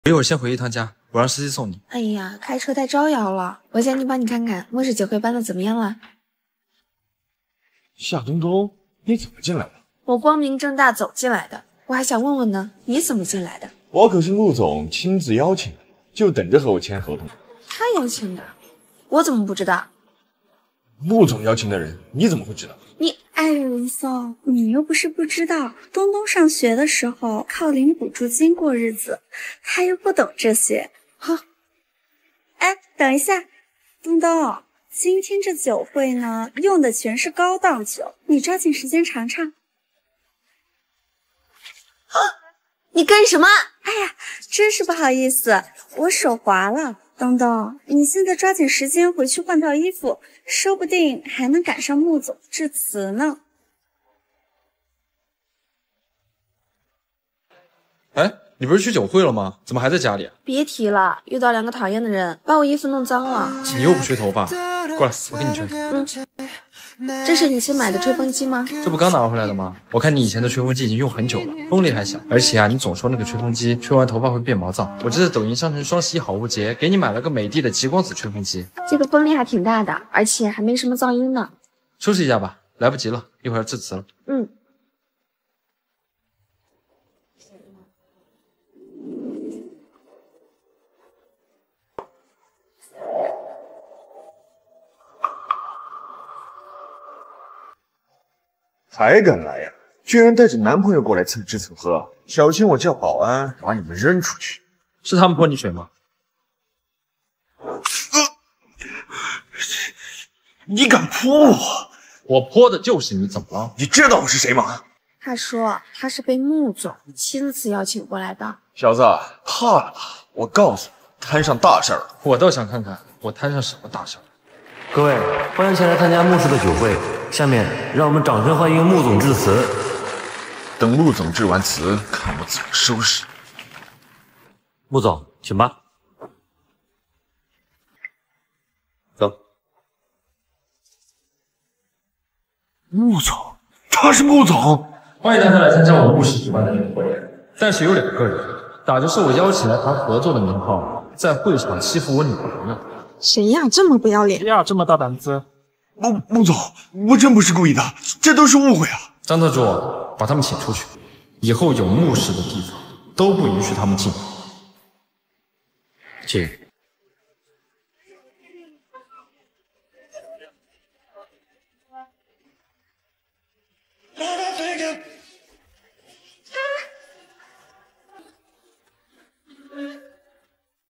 我一会儿先回一趟家，我让司机送你。 哎呀，开车太招摇了，我先去帮你看看末世酒会办的怎么样了。 夏东东，你怎么进来的？ 我光明正大走进来的，我还想问问呢，你怎么进来的？ 我可是陆总亲自邀请的，就等着和我签合同。 他邀请的，我怎么不知道？ 陆总邀请的人，你怎么会知道？ 你哎，林松，你又不是不知道，东东上学的时候靠领补助金过日子，他又不懂这些。 哈， 哎，等一下，东东，今天这酒会呢，用的全是高档酒，你抓紧时间尝尝。 你干什么？ 哎呀，真是不好意思，我手滑了。东东，你现在抓紧时间回去换套衣服，说不定还能赶上穆总致辞呢。 哎，你不是去酒会了吗？怎么还在家里啊？ 别提了，遇到2个讨厌的人，把我衣服弄脏了。 你又不吹头发，过来，我给你吹。 这是你新买的吹风机吗？ 这不刚拿回来的吗？我看你以前的吹风机已经用很久了，风力还小，而且啊，你总说那个吹风机吹完头发会变毛躁。我这次抖音商城双11好物节给你买了个美的的极光子吹风机， 这个风力还挺大的，而且还没什么噪音呢。 收拾一下吧，来不及了，一会儿要致辞了。 还敢来呀？居然带着男朋友过来蹭吃蹭喝，小心我叫保安把你们扔出去。 是他们泼你水吗？ 你敢泼我？ 我泼的就是你，怎么了？ 你知道我是谁吗？ 他说他是被穆总亲自邀请过来的。 小子，怕了吧？我告诉你，摊上大事了。 我倒想看看我摊上什么大事。 各位，欢迎前来参加穆氏的酒会。下面让我们掌声欢迎穆总致辞。 等陆总致完词，看我怎么收拾。 穆总，请吧。走。 穆总，他是穆总。 欢迎大家来参加我们穆氏举办的酒会，但是有2个人打着受我邀请来谈合作的名号，在会上欺负我女朋友。 谁呀，这么不要脸？ 谁呀，这么大胆子？ 穆总，我真不是故意的，这都是误会啊！ 张特助，把他们请出去，以后有穆氏的地方都不允许他们进。 请。